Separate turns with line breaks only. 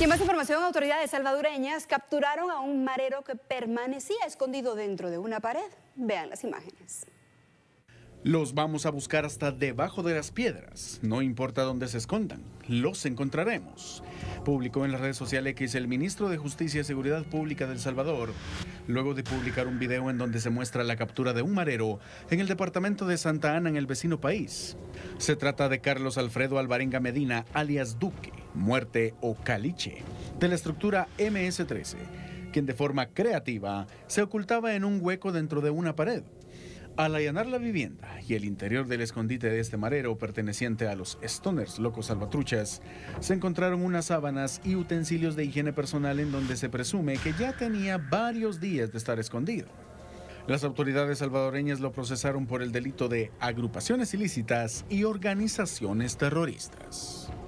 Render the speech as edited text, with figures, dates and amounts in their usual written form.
Y en más información, autoridades salvadoreñas capturaron a un marero que permanecía escondido dentro de una pared. Vean las imágenes.
Los vamos a buscar hasta debajo de las piedras. No importa dónde se escondan, los encontraremos. Publicó en las redes sociales X el ministro de Justicia y Seguridad Pública de El Salvador, luego de publicar un video en donde se muestra la captura de un marero en el departamento de Santa Ana, en el vecino país. Se trata de Carlos Alfredo Alvarenga Medina, alias Duque, Muerte o Caliche, de la estructura MS-13, quien de forma creativa se ocultaba en un hueco dentro de una pared. Al allanar la vivienda y el interior del escondite de este marero perteneciente a los Stoners Locos Salvatruchas, se encontraron unas sábanas y utensilios de higiene personal en donde se presume que ya tenía varios días de estar escondido. Las autoridades salvadoreñas lo procesaron por el delito de agrupaciones ilícitas y organizaciones terroristas.